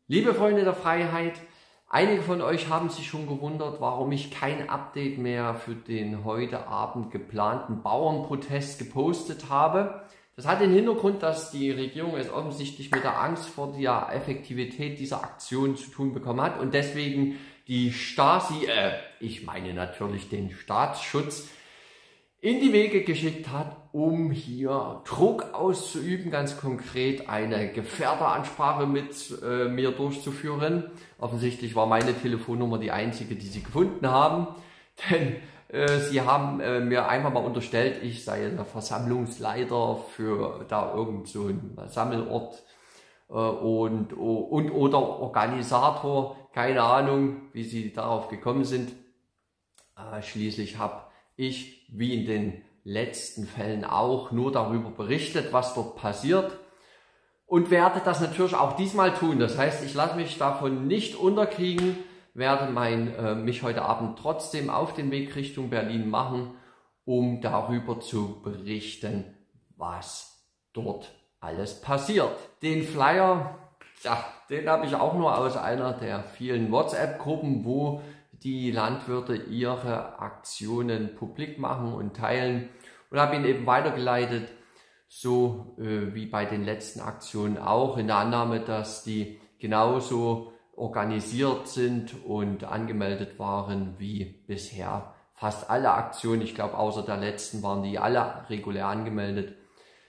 Liebe Freunde der Freiheit, einige von euch haben sich schon gewundert, warum ich kein Update mehr für den heute Abend geplanten Bauernprotest gepostet habe. Das hat den Hintergrund, dass die Regierung es offensichtlich mit der Angst vor der Effektivität dieser Aktion zu tun bekommen hat und deswegen die Stasi, ich meine natürlich den Staatsschutz, in die Wege geschickt hat, um hier Druck auszuüben, ganz konkret eine Gefährderansprache mit mir durchzuführen. Offensichtlich war meine Telefonnummer die einzige, die sie gefunden haben, denn sie haben mir einfach mal unterstellt, ich sei der Versammlungsleiter für da irgend so einen Sammelort und oder Organisator, keine Ahnung, wie sie darauf gekommen sind. Schließlich habe ich, wie in den letzten Fällen auch, nur darüber berichtet, was dort passiert und werde das natürlich auch diesmal tun. Das heißt, ich lasse mich davon nicht unterkriegen, werde mich heute Abend trotzdem auf den Weg Richtung Berlin machen, um darüber zu berichten, was dort alles passiert. Den Flyer, ja, den habe ich auch nur aus einer der vielen WhatsApp-Gruppen, wo die Landwirte ihre Aktionen publik machen und teilen, und habe ihn eben weitergeleitet, so wie bei den letzten Aktionen auch, in der Annahme, dass die genauso organisiert sind und angemeldet waren wie bisher. Fast alle Aktionen, ich glaube außer der letzten, waren die alle regulär angemeldet,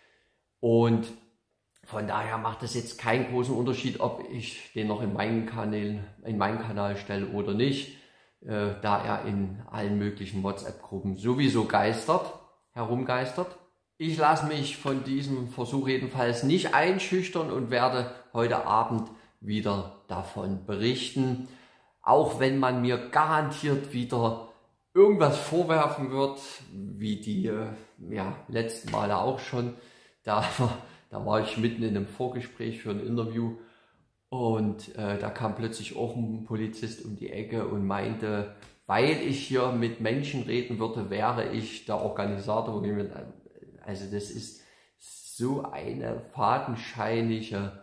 und von daher macht es jetzt keinen großen Unterschied, ob ich den noch in meinen Kanal stelle oder nicht, da er in allen möglichen WhatsApp-Gruppen sowieso herumgeistert. Ich lasse mich von diesem Versuch jedenfalls nicht einschüchtern und werde heute Abend wieder davon berichten, auch wenn man mir garantiert wieder irgendwas vorwerfen wird, wie die letzten Male auch schon. Da war ich mitten in einem Vorgespräch für ein Interview. Und da kam plötzlich auch ein Polizist um die Ecke und meinte, weil ich hier mit Menschen reden würde, wäre ich der Organisator. Also das ist so eine fadenscheinige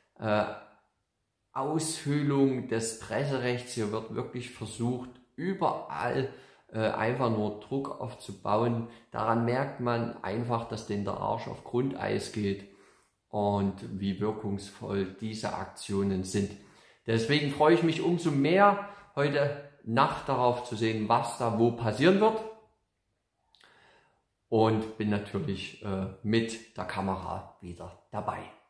Aushöhlung des Presserechts. Hier wird wirklich versucht, überall einfach nur Druck aufzubauen. Daran merkt man einfach, dass denen der Arsch auf Grundeis geht und wie wirkungsvoll diese Aktionen sind. Deswegen freue ich mich umso mehr, heute Nacht darauf zu sehen, was da wo passieren wird, und bin natürlich mit der Kamera wieder dabei.